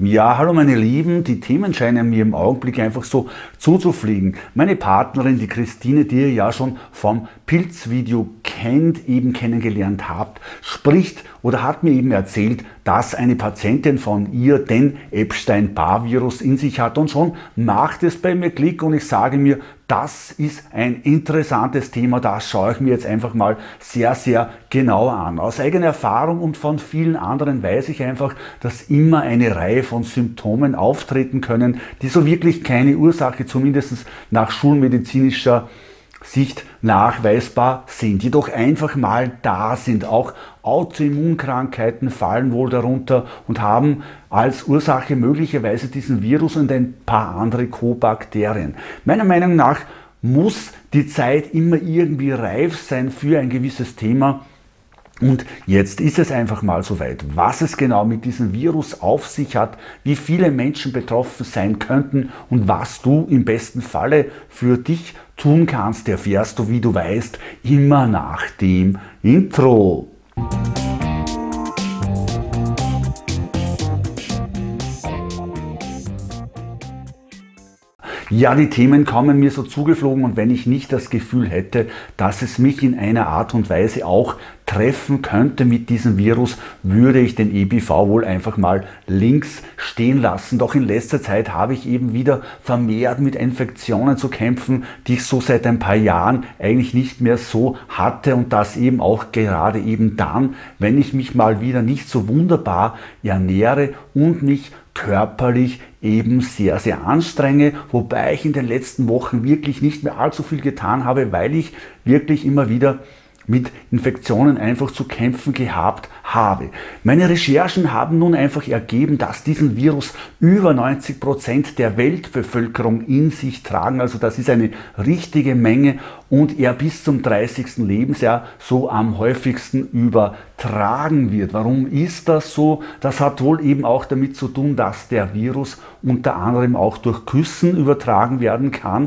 Ja, hallo meine Lieben, die Themen scheinen mir im Augenblick einfach so zuzufliegen. Meine Partnerin, die Christine, die ihr ja schon vom Pilzvideo kennt, eben kennengelernt habt, spricht oder hat mir eben erzählt, dass eine Patientin von ihr den Epstein-Barr-Virus in sich hat, und schon macht es bei mir Klick und ich sage mir, das ist ein interessantes Thema, das schaue ich mir jetzt einfach mal sehr, sehr genau an. Aus eigener Erfahrung und von vielen anderen weiß ich einfach, dass immer eine Reihe von Symptomen auftreten können, die so wirklich keine Ursache, zumindest nach schulmedizinischer Sicht, nachweisbar sind, jedoch einfach mal da sind. Auch Autoimmunkrankheiten fallen wohl darunter und haben als Ursache möglicherweise diesen Virus und ein paar andere Co-Bakterien. Meiner Meinung nach muss die Zeit immer irgendwie reif sein für ein gewisses Thema. Und jetzt ist es einfach mal soweit, was es genau mit diesem Virus auf sich hat, wie viele Menschen betroffen sein könnten und was du im besten Falle für dich tun kannst, erfährst du, wie du weißt, immer nach dem Intro. Ja, die Themen kommen mir so zugeflogen, und wenn ich nicht das Gefühl hätte, dass es mich in einer Art und Weise auch treffen könnte mit diesem Virus, würde ich den EBV wohl einfach mal links stehen lassen. Doch in letzter Zeit habe ich eben wieder vermehrt mit Infektionen zu kämpfen, die ich so seit ein paar Jahren eigentlich nicht mehr so hatte, und das eben auch gerade eben dann, wenn ich mich mal wieder nicht so wunderbar ernähre und mich körperlich eben sehr, sehr anstrenge, wobei ich in den letzten Wochen wirklich nicht mehr allzu viel getan habe, weil ich wirklich immer wieder mit Infektionen einfach zu kämpfen gehabt habe. Meine Recherchen haben nun einfach ergeben, dass diesen Virus über 90% der Weltbevölkerung in sich tragen. Also das ist eine richtige Menge, und er bis zum 30. Lebensjahr so am häufigsten übertragen wird. Warum ist das so? Das hat wohl eben auch damit zu tun, dass der Virus unter anderem auch durch Küssen übertragen werden kann.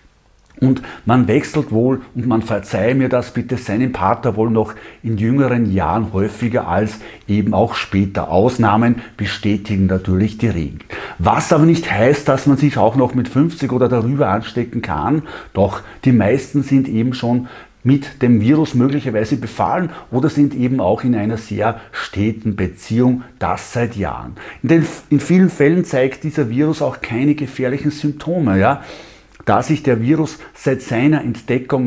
Und man wechselt wohl, und man verzeihe mir das bitte, seinen Partner wohl noch in jüngeren Jahren häufiger als eben auch später. Ausnahmen bestätigen natürlich die Regel. Was aber nicht heißt, dass man sich auch noch mit 50 oder darüber anstecken kann. Doch die meisten sind eben schon mit dem Virus möglicherweise befallen oder sind eben auch in einer sehr steten Beziehung, das seit Jahren. In vielen Fällen zeigt dieser Virus auch keine gefährlichen Symptome, ja. Da sich der Virus seit seiner Entdeckung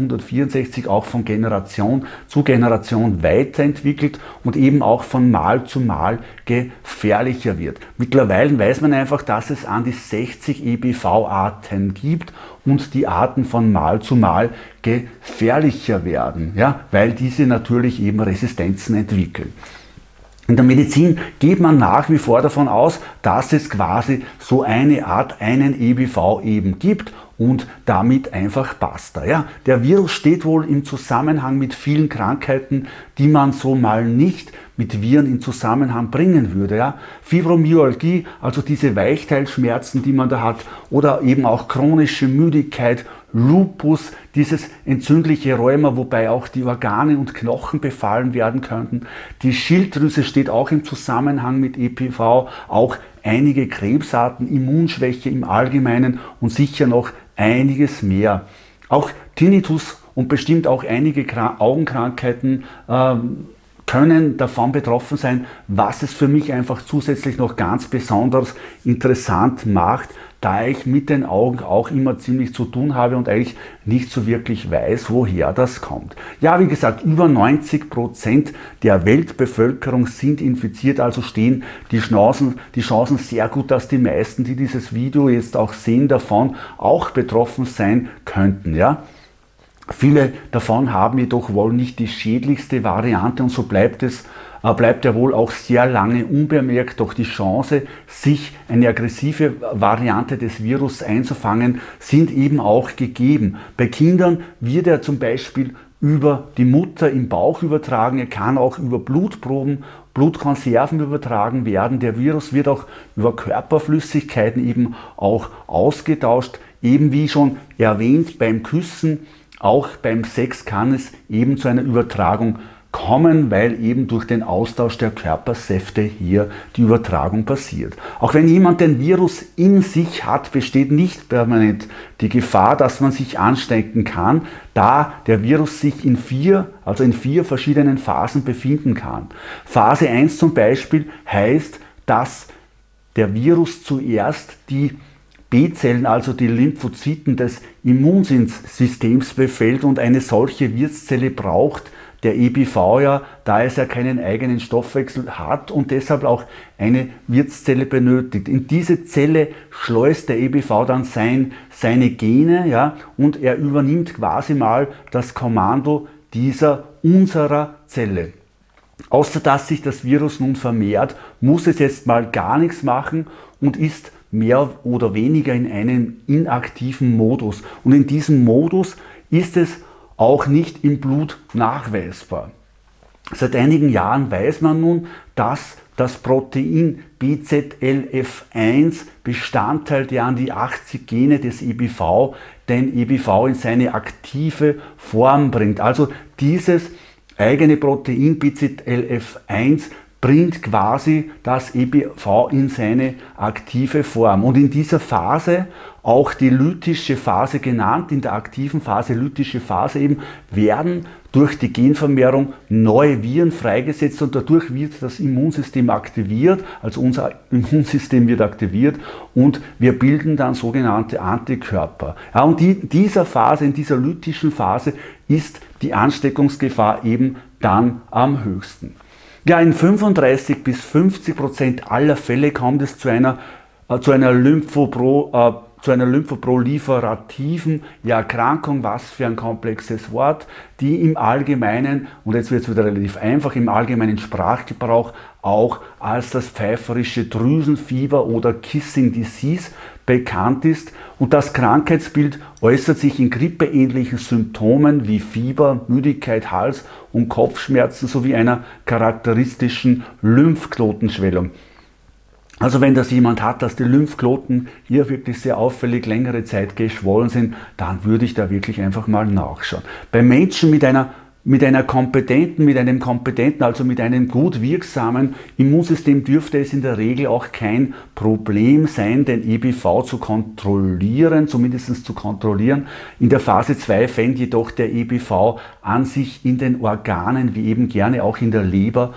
1964 auch von Generation zu Generation weiterentwickelt und eben auch von Mal zu Mal gefährlicher wird. Mittlerweile weiß man einfach, dass es an die 60 EBV-Arten gibt und die Arten von Mal zu Mal gefährlicher werden, ja, weil diese natürlich eben Resistenzen entwickeln. In der Medizin geht man nach wie vor davon aus, dass es quasi so eine Art, einen EBV eben gibt und damit einfach basta. Ja, der Virus steht wohl im Zusammenhang mit vielen Krankheiten, die man so mal nicht mit Viren in Zusammenhang bringen würde. Ja. Fibromyalgie, also diese Weichteilschmerzen, die man da hat, oder eben auch chronische Müdigkeit, Lupus, dieses entzündliche Rheuma, wobei auch die Organe und Knochen befallen werden könnten. Die Schilddrüse steht auch im Zusammenhang mit EBV, auch einige Krebsarten, Immunschwäche im Allgemeinen und sicher noch einiges mehr. Auch Tinnitus und bestimmt auch einige Augenkrankheiten können davon betroffen sein, was es für mich einfach zusätzlich noch ganz besonders interessant macht, da ich mit den Augen auch immer ziemlich zu tun habe und eigentlich nicht so wirklich weiß, woher das kommt. Ja, wie gesagt, über 90% der Weltbevölkerung sind infiziert, also stehen die Chancen sehr gut, dass die meisten, die dieses Video jetzt auch sehen, davon auch betroffen sein könnten. Ja? Viele davon haben jedoch wohl nicht die schädlichste Variante, und so bleibt er wohl auch sehr lange unbemerkt. Doch die Chance, sich eine aggressive Variante des Virus einzufangen, sind eben auch gegeben. Bei Kindern wird er zum Beispiel über die Mutter im Bauch übertragen, er kann auch über Blutproben, Blutkonserven übertragen werden. Der Virus wird auch über Körperflüssigkeiten eben auch ausgetauscht, eben wie schon erwähnt beim Küssen. Auch beim Sex kann es eben zu einer Übertragung kommen, weil eben durch den Austausch der Körpersäfte hier die Übertragung passiert. Auch wenn jemand den Virus in sich hat, besteht nicht permanent die Gefahr, dass man sich anstecken kann, da der Virus sich in vier verschiedenen Phasen befinden kann. Phase 1 zum Beispiel heißt, dass der Virus zuerst die B-Zellen, also die Lymphozyten des Immunsystems befällt, und eine solche Wirtszelle braucht der EBV ja, da es ja keinen eigenen Stoffwechsel hat und deshalb auch eine Wirtszelle benötigt. In diese Zelle schleust der EBV dann seine Gene, ja, und er übernimmt quasi mal das Kommando unserer Zelle. Außer dass sich das Virus nun vermehrt, muss es jetzt mal gar nichts machen und ist mehr oder weniger in einem inaktiven Modus. Und in diesem Modus ist es auch nicht im Blut nachweisbar. Seit einigen Jahren weiß man nun, dass das Protein BZLF1 Bestandteil der an die 80 Gene des EBV, den EBV in seine aktive Form bringt. Also dieses eigene Protein BZLF1 bringt quasi das EBV in seine aktive Form. Und in dieser Phase, auch die lytische Phase genannt, in der aktiven Phase, lytische Phase eben, werden durch die Genvermehrung neue Viren freigesetzt und dadurch wird das Immunsystem aktiviert, also unser Immunsystem wird aktiviert und wir bilden dann sogenannte Antikörper. Ja, und in dieser Phase, in dieser lytischen Phase ist die Ansteckungsgefahr eben dann am höchsten. Ja, in 35 bis 50% aller Fälle kommt es zu einer lymphoproliferativen Erkrankung, was für ein komplexes Wort, die im Allgemeinen, und jetzt wird es wieder relativ einfach, im allgemeinen Sprachgebrauch auch als das pfeiferische Drüsenfieber oder Kissing Disease bekannt ist. Und das Krankheitsbild äußert sich in grippeähnlichen Symptomen wie Fieber, Müdigkeit, Hals- und Kopfschmerzen sowie einer charakteristischen Lymphknotenschwellung. Also wenn das jemand hat, dass die Lymphknoten hier wirklich sehr auffällig längere Zeit geschwollen sind, dann würde ich da wirklich einfach mal nachschauen. Bei Menschen mit einem kompetenten, also mit einem gut wirksamen Immunsystem dürfte es in der Regel auch kein Problem sein, den EBV zu kontrollieren, zumindest zu kontrollieren. In der Phase 2 fängt jedoch der EBV an, sich in den Organen, wie eben gerne auch in der Leber,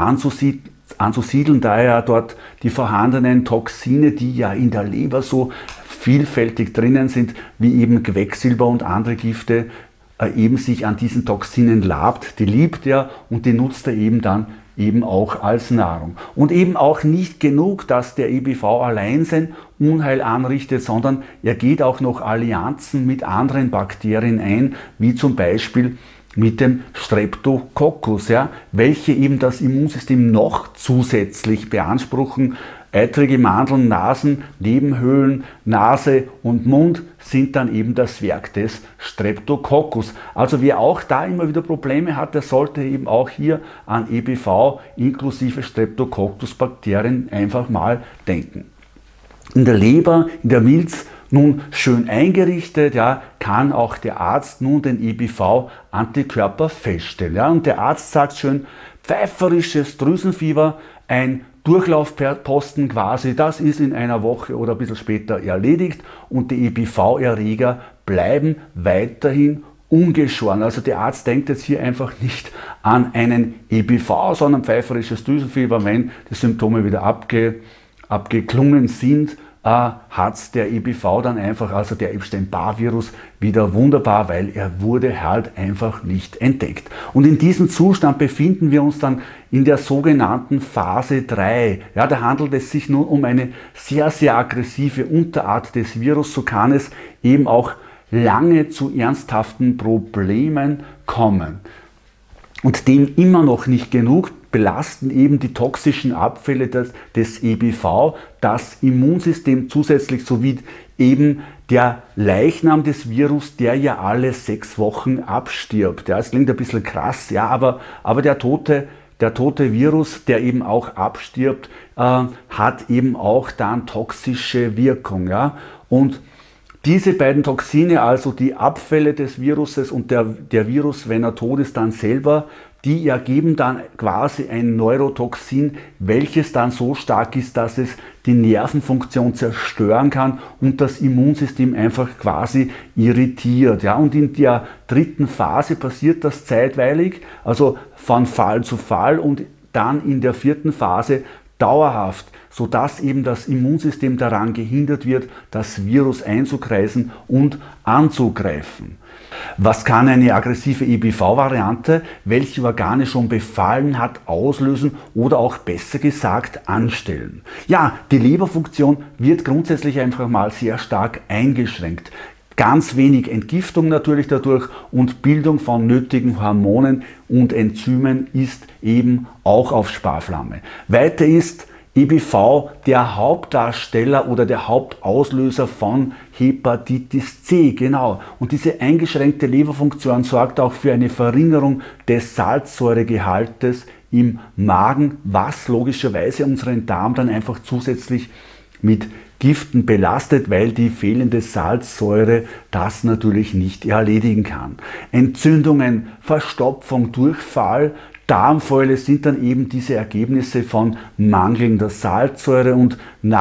anzusiedeln, da ja dort die vorhandenen Toxine, die ja in der Leber so vielfältig drinnen sind, wie eben Quecksilber und andere Gifte, eben sich an diesen Toxinen labt, die liebt er und die nutzt er eben dann eben auch als Nahrung. Und eben auch nicht genug, dass der EBV allein sein Unheil anrichtet, sondern er geht auch noch Allianzen mit anderen Bakterien ein, wie zum Beispiel mit dem Streptococcus, ja, welche eben das Immunsystem noch zusätzlich beanspruchen. Eitrige Mandeln, Nasen, Nebenhöhlen, Nase und Mund sind dann eben das Werk des Streptococcus. Also wer auch da immer wieder Probleme hat, der sollte eben auch hier an EBV inklusive Streptococcus-Bakterien einfach mal denken. In der Leber, in der Milz, nun schön eingerichtet, ja, kann auch der Arzt nun den EBV-Antikörper feststellen. Ja, und der Arzt sagt schön, pfeiferisches Drüsenfieber, ein Durchlaufposten quasi, das ist in einer Woche oder ein bisschen später erledigt und die EBV-Erreger bleiben weiterhin ungeschoren. Also der Arzt denkt jetzt hier einfach nicht an einen EBV, sondern pfeiferisches Drüsenfieber, wenn die Symptome wieder abgeklungen sind, hat der EBV dann einfach, also der Epstein-Barr-Virus, wieder wunderbar, weil er wurde halt einfach nicht entdeckt. Und in diesem Zustand befinden wir uns dann in der sogenannten Phase 3. Ja, da handelt es sich nun um eine sehr, sehr aggressive Unterart des Virus. So kann es eben auch lange zu ernsthaften Problemen kommen. Und dem immer noch nicht genug belasten eben die toxischen Abfälle des EBV das Immunsystem zusätzlich sowie eben der Leichnam des Virus, der ja alle 6 Wochen abstirbt. Ja, es klingt ein bisschen krass, ja, aber der tote Virus, der eben auch abstirbt, hat eben auch dann toxische Wirkung. Ja? Und diese beiden Toxine, also die Abfälle des Viruses und der Virus, wenn er tot ist, dann selber, die ergeben dann quasi ein Neurotoxin, welches dann so stark ist, dass es die Nervenfunktion zerstören kann und das Immunsystem einfach quasi irritiert. Ja, und in der dritten Phase passiert das zeitweilig, also von Fall zu Fall, und dann in der vierten Phase dauerhaft, sodass eben das Immunsystem daran gehindert wird, das Virus einzukreisen und anzugreifen. Was kann eine aggressive EBV-Variante, welche Organe schon befallen hat, auslösen oder auch besser gesagt anstellen? Ja, die Leberfunktion wird grundsätzlich einfach mal sehr stark eingeschränkt. Ganz wenig Entgiftung natürlich dadurch und Bildung von nötigen Hormonen und Enzymen ist eben auch auf Sparflamme. Weiter ist EBV der Hauptdarsteller oder der Hauptauslöser von Hepatitis C, genau. Und diese eingeschränkte Leberfunktion sorgt auch für eine Verringerung des Salzsäuregehaltes im Magen, was logischerweise unseren Darm dann einfach zusätzlich mit Giften belastet, weil die fehlende Salzsäure das natürlich nicht erledigen kann. Entzündungen, Verstopfung, Durchfall, Darmfäule sind dann eben diese Ergebnisse von mangelnder Salzsäure, und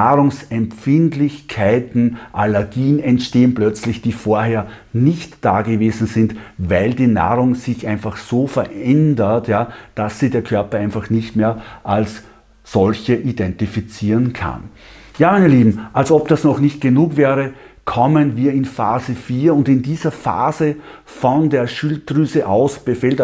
Nahrungsempfindlichkeiten, Allergien entstehen plötzlich, die vorher nicht da gewesen sind, weil die Nahrung sich einfach so verändert, ja, dass sie der Körper einfach nicht mehr als solche identifizieren kann. Ja, meine Lieben, als ob das noch nicht genug wäre, kommen wir in Phase 4, und in dieser Phase von der Schilddrüse aus befällt,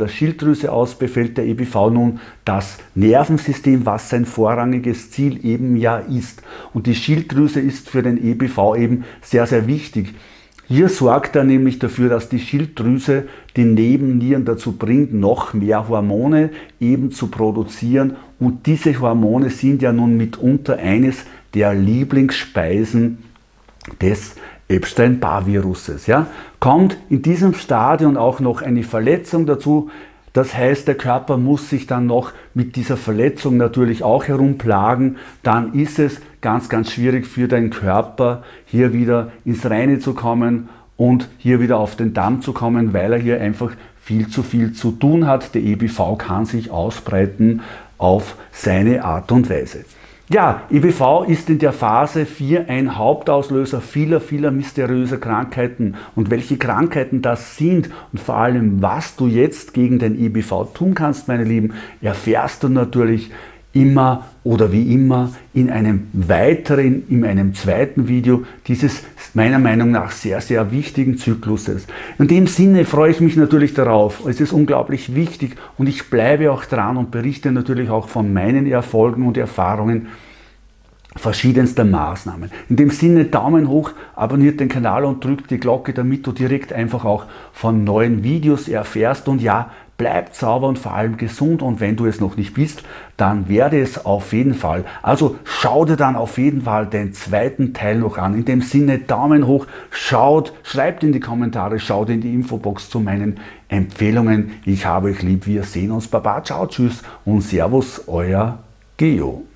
der EBV nun das Nervensystem, was sein vorrangiges Ziel eben ja ist. Und die Schilddrüse ist für den EBV eben sehr, sehr wichtig. Hier sorgt er nämlich dafür, dass die Schilddrüse die Nebennieren dazu bringt, noch mehr Hormone eben zu produzieren. Und diese Hormone sind ja nun mitunter eines der Lieblingsspeisen des Epstein-Barr-Viruses. Ja? Kommt in diesem Stadium auch noch eine Verletzung dazu. Das heißt, der Körper muss sich dann noch mit dieser Verletzung natürlich auch herumplagen. Dann ist es ganz, ganz schwierig für deinen Körper, hier wieder ins Reine zu kommen und hier wieder auf den Damm zu kommen, weil er hier einfach viel zu tun hat. Der EBV kann sich ausbreiten auf seine Art und Weise. Ja, EBV ist in der Phase 4 ein Hauptauslöser vieler mysteriöser Krankheiten. Und welche Krankheiten das sind und vor allem, was du jetzt gegen den EBV tun kannst, meine Lieben, erfährst du natürlich immer oder wie immer in einem zweiten Video dieses meiner Meinung nach sehr, sehr wichtigen Zykluses. In dem Sinne freue ich mich natürlich darauf. Es ist unglaublich wichtig und ich bleibe auch dran und berichte natürlich auch von meinen Erfolgen und Erfahrungen verschiedenster Maßnahmen. In dem Sinne Daumen hoch, abonniert den Kanal und drückt die Glocke, damit du direkt einfach auch von neuen Videos erfährst. Und ja, bleib sauber und vor allem gesund, und wenn du es noch nicht bist, dann werde es auf jeden Fall. Also schau dir dann auf jeden Fall den zweiten Teil noch an. In dem Sinne Daumen hoch, schreibt in die Kommentare, schaut in die Infobox zu meinen Empfehlungen. Ich habe euch lieb, wir sehen uns. Baba, ciao, tschüss und servus, euer Geo.